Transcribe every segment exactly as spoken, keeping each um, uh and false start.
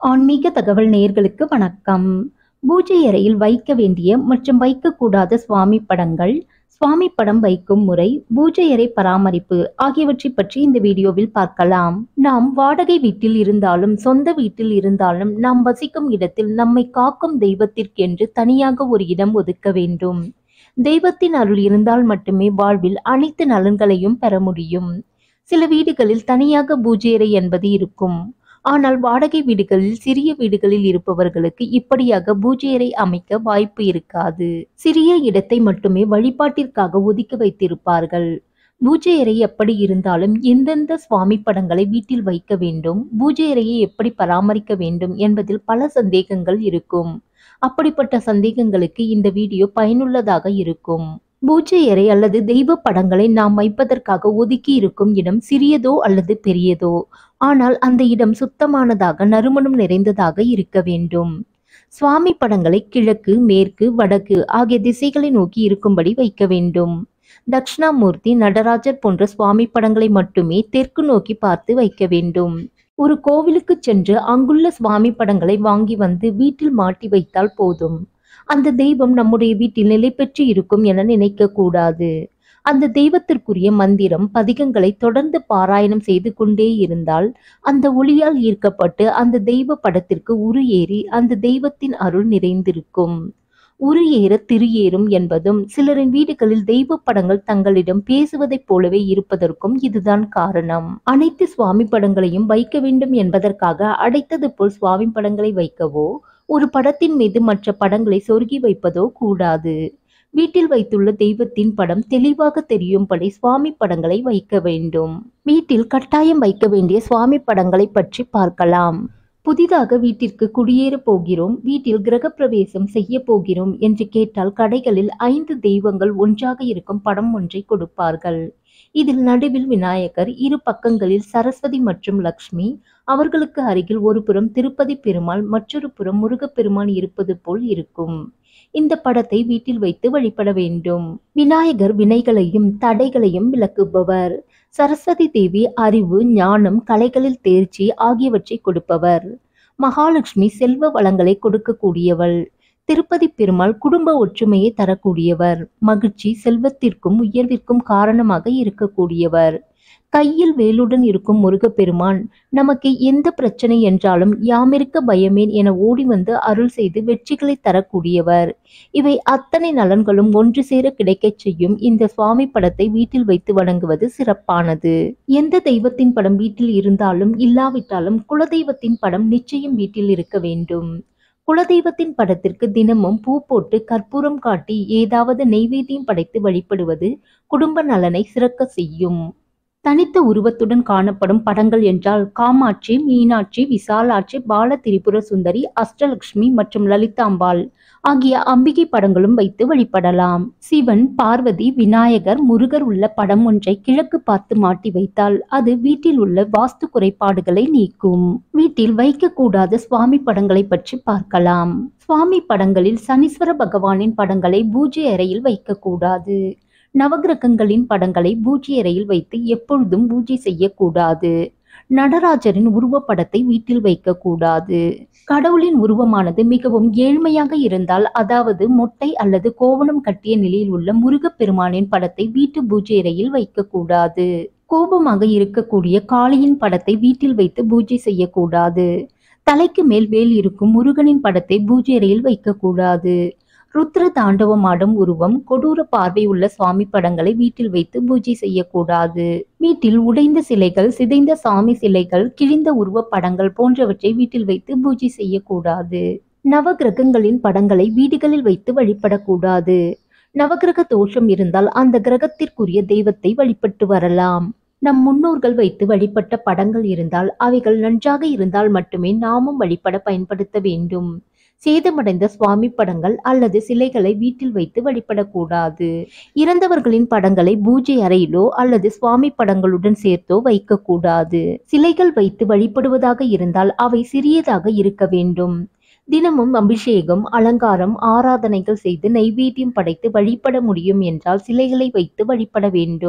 ஆன்மீக தகவல் நேயர்களுக்கு வணக்கம். பூஜை அறையில் வைக்க வேண்டிய மற்றும் வைக்கக்கூடாத சுவாமி படங்கள், சுவாமி படம் வைக்கும் முறை, பூஜை அறை பராமரிப்பு ஆகியவற்றை பற்றி இந்த வீடியோவில் பார்க்கலாம். நாம் வாடகை வீட்டில் இருந்தாலும் சொந்த வீட்டில் இருந்தாலும் நாம் வசிக்கும் இடத்தில் நம்மை காக்கும் தெய்வத்திற்கென்று தனியாக ஒரு இடம் ஒதுக்க வேண்டும். தெய்வத்தின் அருள் இருந்தால் மட்டுமே வாழ்வில் அனைத்து நலன்களையும் பெற முடியும். சில வீடுகளில் தனியாக பூஜை அறை என்பது இருக்கும். ஆனால் வாடகை வீடுகளில், சிறிய வீடுகளில் இருப்பவர்களுக்கு இப்படியாக பூஜை அறை அமைக்க வாய்ப்பு இருக்காது. சிறிய இடத்தை மட்டுமே வழிபாட்டிற்காக ஒதுக்கி வைத்திருப்பார்கள். பூஜை அறை எப்படி இருந்தாலும் எந்தெந்த சுவாமி படங்களை வீட்டில் வைக்க வேண்டும், பூஜை அறையை எப்படி பராமரிக்க வேண்டும் என்பதில் பல சந்தேகங்கள் இருக்கும். அப்படிப்பட்ட சந்தேகங்களுக்கு இந்த வீடியோ பயனுள்ளதாக இருக்கும். பூஜை அறை அல்லது தெய்வ படங்களை நாம் வைப்பதற்காக ஒதுக்கி இருக்கும் இடம் சிறியதோ அல்லது பெரியதோ, ஆனால் அந்த இடம் சுத்தமானதாக, நறுமணம் நிறைந்ததாக இருக்க வேண்டும். சுவாமி படங்களை கிழக்கு, மேற்கு, வடக்கு ஆகிய திசைகளை நோக்கி இருக்கும்படி வைக்க வேண்டும். தட்சிணாமூர்த்தி, நடராஜர் போன்ற சுவாமி படங்களை மட்டுமே தெற்கு நோக்கி பார்த்து வைக்க வேண்டும். ஒரு கோவிலுக்கு சென்று அங்குள்ள சுவாமி படங்களை வாங்கி வந்து வீட்டில் மாட்டி வைத்தால் போதும். அந்த தெய்வம் நம்முடைய வீட்டில் நிலை பெற்று இருக்கும் என நினைக்க கூடாது. அந்த தெய்வத்திற்குரிய மந்திரம், பதிகங்களை தொடர்ந்து பாராயணம் செய்து கொண்டே இருந்தால் அந்த ஒளியால் ஈர்க்கப்பட்டு அந்த தெய்வ படத்திற்கு உரு ஏறி அந்த தெய்வத்தின் அருள் நிறைந்திருக்கும். உரு ஏற திரு ஏறும் என்பதும் சிலரின் வீடுகளில் தெய்வ படங்கள் தங்களிடம் பேசுவதைப் போலவே இருப்பதற்கும் இதுதான் காரணம். அனைத்து சுவாமி படங்களையும் வைக்க வேண்டும் என்பதற்காக அடைத்தது போல் சுவாமி படங்களை வைக்கவோ, ஒரு படத்தின் மீது மற்ற படங்களை சொருகி வைப்பதோ கூடாது. வீட்டில் வைத்துள்ள தெய்வத்தின் படம் தெளிவாக தெரியும்படி சுவாமி படங்களை வைக்க வேண்டும். வீட்டில் கட்டாயம் வைக்க வேண்டிய சுவாமி படங்களை பற்றி பார்க்கலாம். புதிதாக வீட்டிற்கு குடியேற போகிறோம், வீட்டில் கிரகப்பிரவேசம் செய்ய போகிறோம் என்று கேட்டால் கடைகளில் ஐந்து தெய்வங்கள் ஒன்றாக இருக்கும் படம் ஒன்றை கொடுப்பார்கள். இதில் நடுவில் விநாயகர், இரு பக்கங்களில் சரஸ்வதி மற்றும் லக்ஷ்மி, அவர்களுக்கு அருகில் ஒரு புறம் திருப்பதி பெருமாள், மற்றொரு புறம் முருகப்பெருமான் இருப்பது போல் இருக்கும். இந்த படத்தை வீட்டில் வைத்து வழிபட வேண்டும். விநாயகர் வினைகளையும் தடைகளையும் விளக்குபவர். சரஸ்வதி தேவி அறிவு, ஞானம், கலைகளில் தேர்ச்சி ஆகியவற்றை கொடுப்பவர். மகாலட்சுமி செல்வ வளங்களை கொடுக்கக்கூடியவள். திருப்பதி பெருமாள் குடும்ப ஒற்றுமையை தரக்கூடியவர். மகிழ்ச்சி, செல்வத்திற்கும் உயர்விற்கும் காரணமாக இருக்கக்கூடியவர். கையில் வேலுடன் இருக்கும் முருகப்பெருமான் நமக்கு எந்த பிரச்சனை என்றாலும் யாமிருக்க பயமேன் என ஓடி வந்து அருள் செய்து வெற்றிகளை தரக்கூடியவர். இவை அத்தனை நலன்களும் ஒன்று சேர கிடைக்கச் செய்யும் இந்த சுவாமி படத்தை வீட்டில் வைத்து வணங்குவது சிறப்பானது. எந்த தெய்வத்தின் படம் வீட்டில் இருந்தாலும் இல்லாவிட்டாலும் குலதெய்வத்தின் படம் நிச்சயம் வீட்டில் இருக்க வேண்டும். குலதெய்வத்தின் படத்திற்கு தினமும் பூ போட்டு கற்பூரம் காட்டி ஏதாவது நெய்வேத்தியம் படைத்து வழிபடுவது குடும்ப நலனை சிறக்க செய்யும். தனித்த உருவத்துடன் காணப்படும் படங்கள் என்றால் காமாட்சி, மீனாட்சி, விசாலாட்சி, பால திரிபுர சுந்தரி, அஷ்டலட்சுமி மற்றும் லலிதாம்பாள் ஆகிய அம்பிகை படங்களும் வைத்து வழிபடலாம். சிவன், பார்வதி, விநாயகர், முருகர் உள்ள படம் ஒன்றை கிழக்கு பார்த்து மாட்டி வைத்தால் அது வீட்டில் உள்ள வாஸ்து குறைபாடுகளை நீக்கும். வீட்டில் வைக்கக்கூடாத சுவாமி படங்களை பற்றி பார்க்கலாம். சுவாமி படங்களில் சனீஸ்வர பகவானின் படங்களை பூஜை அறையில் வைக்கக்கூடாது. நவகிரகங்களின் படங்களை பூஜை அறையில் வைத்து எப்பொழுதும் பூஜை செய்யக்கூடாது. நடராஜரின் உருவப்படத்தை வீட்டில் வைக்கக்கூடாது. கடவுளின் உருவமானது மிகவும் ஏழ்மையாக இருந்தால், அதாவது மொட்டை அல்லது கோவணம் கட்டிய நிலையில் உள்ள முருகப்பெருமானின் படத்தை வீட்டு பூஜை அறையில் வைக்கக்கூடாது. கோபமாக இருக்கக்கூடிய காளியின் படத்தை வீட்டில் வைத்து பூஜை செய்யக்கூடாது. தலைக்கு மேல் வேல் இருக்கும் முருகனின் படத்தை பூஜை அறையில் வைக்கக்கூடாது. ருத்ர தாண்டவமாடும் உருவம், கொடூர பார்வை உள்ள சுவாமி படங்களை வீட்டில் வைத்து பூஜை செய்யக்கூடாது. வீட்டில் உடைந்த சிலைகள், சிதைந்த சாமி சிலைகள், கிழிந்த உருவ படங்கள் போன்றவற்றை வீட்டில் வைத்து பூஜை செய்யக்கூடாது. நவகிரகங்களின் படங்களை வீடுகளில் வைத்து வழிபடக்கூடாது. நவகிரக தோஷம் இருந்தால் அந்த கிரகத்திற்குரிய தெய்வத்தை வழிபட்டு வரலாம். நம் முன்னோர்கள் வைத்து வழிபட்ட படங்கள் இருந்தால் அவைகள் நன்றாக இருந்தால் மட்டுமே நாமும் வழிபட பயன்படுத்த வேண்டும். சேதமடைந்த சுவாமி படங்கள் அல்லது சிலைகளை வீட்டில் வைத்து வழிபடக்கூடாது. இறந்தவர்களின் படங்களை பூஜை அறையிலோ அல்லது சுவாமி படங்களுடன் சேர்த்தோ வைக்கக்கூடாது. சிலைகள் வைத்து வழிபடுவதாக இருந்தால் அவை சிறியதாக இருக்க வேண்டும். தினமும் அபிஷேகம், அலங்காரம், ஆராதனைகள் செய்து நைவேத்தியம் படைத்து வழிபட முடியும் என்றால் சிலைகளை வைத்து வழிபட வேண்டும்.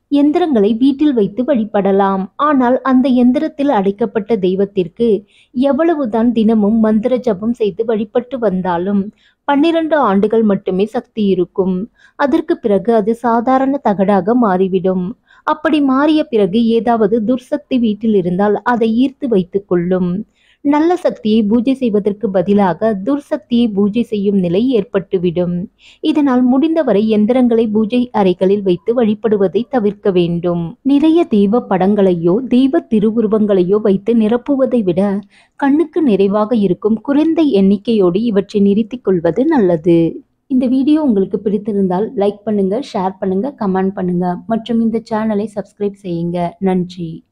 எந்திரங்களை வீட்டில் வைத்து வழிபடலாம். ஆனால் அந்த எந்திரத்தில் அடைக்கப்பட்ட தெய்வத்திற்கு எவ்வளவுதான் தினமும் மந்திர ஜபம் செய்து வழிபட்டு வந்தாலும் பன்னிரண்டு ஆண்டுகள் மட்டுமே சக்தி இருக்கும். அதற்கு பிறகு அது சாதாரண தகடாக மாறிவிடும். அப்படி மாறிய பிறகு ஏதாவது துர்சக்தி வீட்டில் இருந்தால் அதை ஈர்த்து வைத்துக் கொள்ளும். நல்ல சக்தியை பூஜை செய்வதற்கு பதிலாக துர்சக்தியை பூஜை செய்யும் நிலை ஏற்பட்டுவிடும். இதனால் முடிந்தவரை எந்திரங்களை பூஜை அறைகளில் வைத்து வழிபடுவதை தவிர்க்க வேண்டும். நிறைய தெய்வ படங்களையோ தெய்வ திருவுருவங்களையோ வைத்து நிரப்புவதை விட கண்ணுக்கு நிறைவாக இருக்கும் குறைந்த எண்ணிக்கையோடு இவற்றை நிறுத்திக் கொள்வது நல்லது. இந்த வீடியோ உங்களுக்கு பிடித்திருந்தால் லைக் பண்ணுங்க, ஷேர் பண்ணுங்க, கமெண்ட் பண்ணுங்க மற்றும் இந்த சேனலை சப்ஸ்கிரைப் செய்யுங்க. நன்றி.